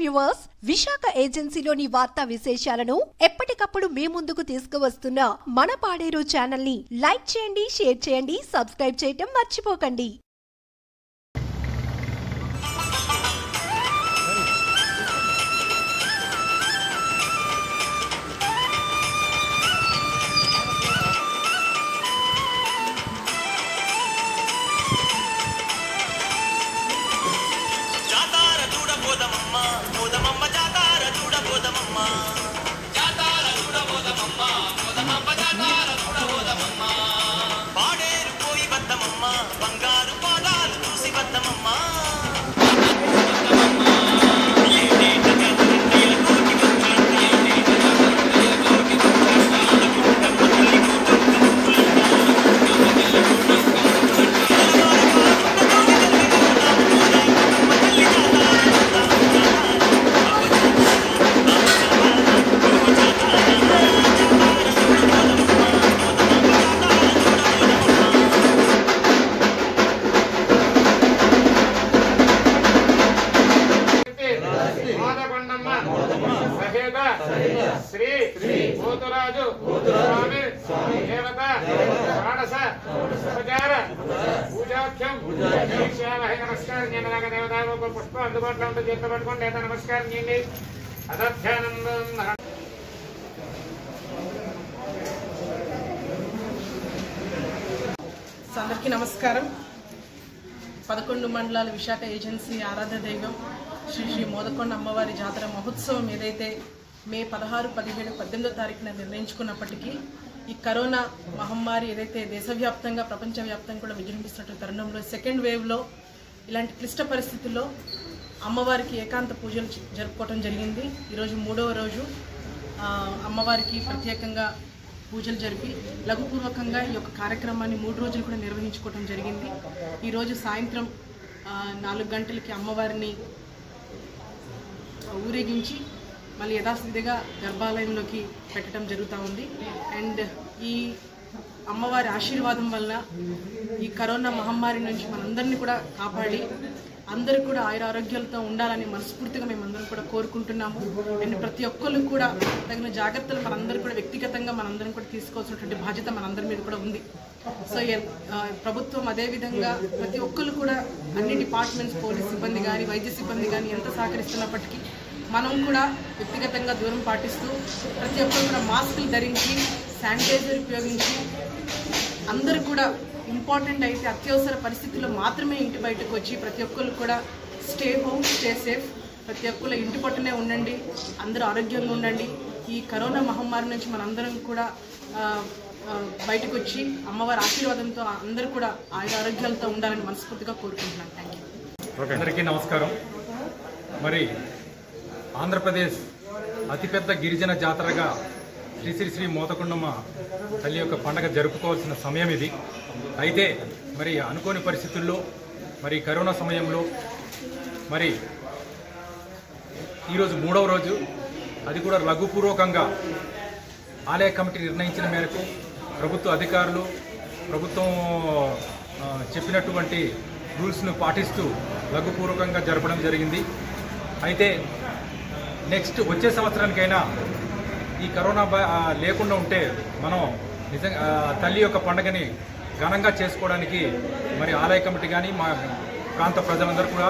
Viewers, Visakha ఏజెన్సీలోని వార్తా విశేషాలను ఎప్పటికప్పుడు మీ ముందుకు తీసుకువస్తున్న మన పాడేరు ఛానల్ ని లైక్ చేయండి, షేర్ చేయండి, సబ్స్క్రైబ్ చేయటం మర్చిపోకండి. श्री भूतराजु स्वामी देवता षाडश उपचार पूजाख्यम नमस्कार देवता पुष्प అందుబాటులో ఉంటే చేత పట్టుకోండి లేదా నమస్కారం చేయండి. అదధ్యానందం అందరికీ నమస్కారం. 11 మండలాల విశాఖ ఏజెన్సీ ఆరాధ్య దైవం శ్రీ శ్రీ మోదకొండ అమ్మవారి జాతర మహోత్సవం ఏదైతే మే 16, 17, 18వ తారీఖున నిర్ణయించుకున్నప్పటికీ ఈ కరోనా మహమ్మారి ఏదైతే దేశవ్యాప్తంగా ప్రపంచవ్యాప్తంగా కూడా విజృంభిస్తున్న తరుణంలో సెకండ్ వేవ్లో ఇలాంటి క్లిష్ట పరిస్థితుల్లో అమ్మవారికి ఏకాంత పూజలు జరుపుకోవడం జరిగింది. ఈరోజు 3వ రోజు అమ్మవారికి ప్రత్యేకంగా పూజలు జరిపి లఘుపూర్వకంగా ఈ యొక్క కార్యక్రమాన్ని 3 రోజులు కూడా నిర్వహించుకోవడం జరిగింది. ఈరోజు సాయంత్రం 4 గంటలకి అమ్మవారిని ఊరేగించి మళ్ళీ యథాస్థితిగా గర్భాలయంలోకి పెట్టడం జరుగుతూ ఉంది. అండ్ ఈ అమ్మవారి ఆశీర్వాదం వల్ల ఈ కరోనా మహమ్మారి నుంచి మనందరినీ కూడా కాపాడి అందరూ కూడా ఆయురారోగ్యాలతో ఉండాలని మనస్ఫూర్తిగా మేమందరం కూడా కోరుకుంటున్నాము. అండ్ ప్రతి ఒక్కళ్ళు కూడా తగిన జాగ్రత్తలు మనందరూ కూడా వ్యక్తిగతంగా మనందరం కూడా తీసుకోవాల్సినటువంటి బాధ్యత మనందరి మీద కూడా ఉంది. సో ప్రభుత్వం అదేవిధంగా ప్రతి ఒక్కళ్ళు కూడా అన్ని డిపార్ట్మెంట్స్, పోలీస్ సిబ్బంది కానీ వైద్య సిబ్బంది కానీ ఎంత సహకరిస్తున్నప్పటికీ మనం కూడా వ్యక్తిగతంగా దూరం పాటిస్తూ ప్రతి ఒక్కరు కూడా మాస్కులు ధరించి శానిటైజర్ ఉపయోగించి అందరూ కూడా ఇంపార్టెంట్ అయితే అత్యవసర పరిస్థితుల్లో మాత్రమే ఇంటి బయటకు వచ్చి ప్రతి ఒక్కరు కూడా స్టే హోమ్, స్టే సేఫ్. ప్రతి ఒక్కరు ఇంటి పట్టునే ఉండండి, అందరూ ఆరోగ్యంగా ఉండండి. ఈ కరోనా మహమ్మారి నుంచి మనందరం కూడా బయటకు వచ్చి అమ్మవారి ఆశీర్వాదంతో అందరూ కూడా ఆరోగ్యాలతో ఉండాలని మనస్ఫూర్తిగా కోరుకుంటున్నాను. Thank you. అందరికీ నమస్కారం. మరి ఆంధ్రప్రదేశ్ అతిపెద్ద గిరిజన జాతరగా శ్రీ శ్రీ శ్రీ మోదకొండమ్మ తల్లి యొక్క పండుగ జరుపుకోవాల్సిన సమయం ఇది. అయితే మరి అనుకోని పరిస్థితుల్లో మరి కరోనా సమయంలో మరి ఈరోజు 3వ రోజు, అది కూడా లఘుపూర్వకంగా ఆలయ కమిటీ నిర్ణయించిన మేరకు ప్రభుత్వ అధికారులు ప్రభుత్వం చెప్పినటువంటి రూల్స్ను పాటిస్తూ లఘుపూర్వకంగా జరపడం జరిగింది. అయితే నెక్స్ట్ వచ్చే సంవత్సరానికైనా ఈ కరోనా లేకుండా ఉంటే మనం నిజంగా తల్లి యొక్క పండుగని ఘనంగా చేసుకోవడానికి మరి ఆలయ కమిటీ కానీ మా ప్రాంత ప్రజలందరూ కూడా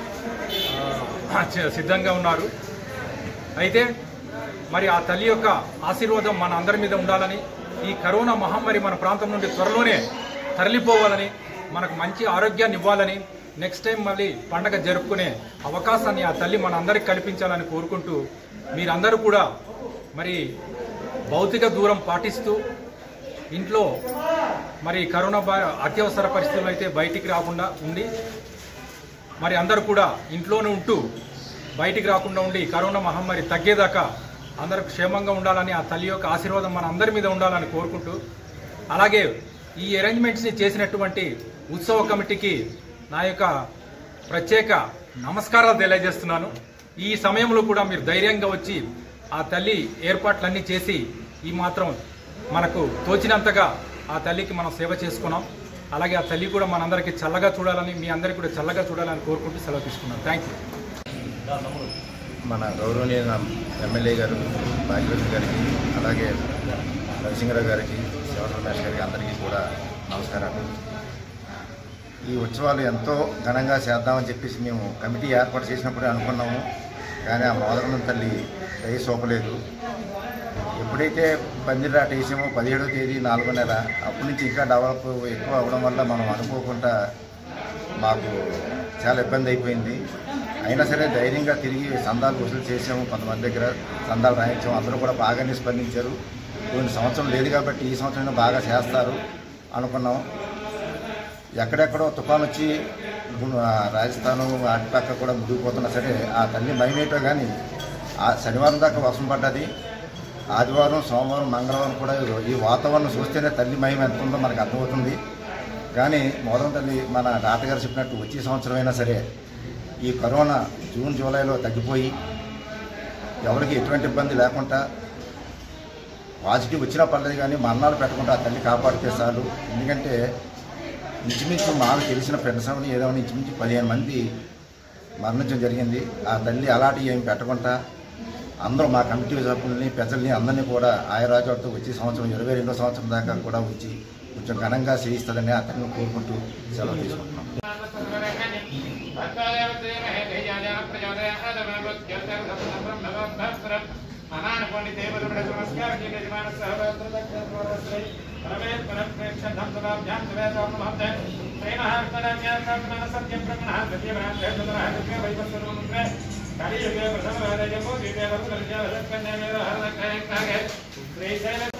సిద్ధంగా ఉన్నారు. అయితే మరి ఆ తల్లి యొక్క ఆశీర్వాదం మన అందరి మీద ఉండాలని, ఈ కరోనా మహమ్మారి మన ప్రాంతం నుండి త్వరలోనే తరలిపోవాలని, మనకు మంచి ఆరోగ్యాన్ని ఇవ్వాలని, నెక్స్ట్ టైం మళ్ళీ పండగ జరుపుకునే అవకాశాన్ని ఆ తల్లి మన అందరికి కల్పించాలని కోరుకుంటూ మీరందరూ కూడా మరి భౌతిక దూరం పాటిస్తూ ఇంట్లో మరి కరోనా అత్యవసర పరిస్థితుల్లో అయితే బయటికి రాకుండా ఉండి మరి అందరూ కూడా ఇంట్లోనే ఉంటూ బయటికి రాకుండా ఉండి కరోనా మహమ్మారి తగ్గేదాకా అందరూ క్షేమంగా ఉండాలని, ఆ తల్లి యొక్క ఆశీర్వాదం మన అందరి మీద ఉండాలని కోరుకుంటూ, అలాగే ఈ అరేంజ్మెంట్స్ని చేసినటువంటి ఉత్సవ కమిటీకి నా యొక్క ప్రత్యేక నమస్కారాలు తెలియజేస్తున్నాను. ఈ సమయంలో కూడా మీరు ధైర్యంగా వచ్చి ఆ తల్లి ఏర్పాట్లన్నీ చేసి ఈ మాత్రం మనకు తోచినంతగా ఆ తల్లికి మనం సేవ చేసుకున్నాం. అలాగే ఆ తల్లి కూడా మనందరికీ చల్లగా చూడాలని, మీ అందరికీ కూడా చల్లగా చూడాలని కోరుకుంటూ సెలవు తీసుకున్నాను. Thank you. మన గౌరవనీయ ఎమ్మెల్యే గారు భాగ్యలక్ష్మి గారికి, అలాగే నరసింహరావు గారికి, శివ రమేష్ గారికి అందరికీ కూడా నమస్కారాలు. ఈ ఉత్సవాలు ఎంతో ఘనంగా చేద్దామని చెప్పేసి మేము కమిటీ ఏర్పాటు చేసినప్పుడే అనుకున్నాము. కానీ ఆ మోదరణ తల్లి దయ చూపలేదు. ఎప్పుడైతే పందిరాట వేసామో 17వ తేదీ 4వ నెల, అప్పటి నుంచి ఇంకా డెవలప్ ఎక్కువ అవ్వడం వల్ల మనం అనుకోకుండా మాకు చాలా ఇబ్బంది అయిపోయింది. అయినా సరే ధైర్యంగా తిరిగి సందాలు వసూలు చేసాము. కొంతమంది దగ్గర సందాలు రాయించాము. అందరూ కూడా బాగానే స్పందించారు. కొన్ని సంవత్సరం లేదు కాబట్టి ఈ సంవత్సరం బాగా చేస్తారు అనుకున్నాం. ఎక్కడెక్కడో తుఫాను వచ్చి రాజస్థాను అటుపక్క కూడా ముదిగిపోతున్నా సరే ఆ తల్లి మహిమేటో కానీ ఆ శనివారం దాకా వర్షం పడ్డది. ఆదివారం, సోమవారం, మంగళవారం కూడా ఈ వాతావరణం చూస్తేనే తల్లి మహిమ ఎంత ఉందో మనకు అర్థమవుతుంది. కానీ మోదం తల్లి మన డాక్టర్ గారు చెప్పినట్టు వచ్చే సంవత్సరం అయినా సరే ఈ కరోనా జూన్, జూలైలో తగ్గిపోయి ఎవరికి ఎటువంటి ఇబ్బంది లేకుండా పాజిటివ్ వచ్చినా పర్లేదు కానీ మరణాలు పెట్టకుండా ఆ తల్లి కాపాడితే చాలు. ఎందుకంటే ఇంచుమించు మాకు తెలిసిన ఫ్రెండ్స్ అవని ఏదో ఇంచుమించు 15 మంది మరణించడం జరిగింది. ఆ తల్లి అలాంటివి ఏమి పెట్టకుండా అందరూ మా కమిటీ సభ్యుల్ని, ప్రజల్ని అందరినీ కూడా ఆయరాజుతో వచ్చే సంవత్సరం 22వ సంవత్సరం దాకా కూడా వచ్చి కొంచెం ఘనంగా చేయిస్తుందని అతన్ని కోరుకుంటూ సెలవు తీసుకుంటున్నాం. కలియుగే ప్రథమ రాజము ద్వితీయ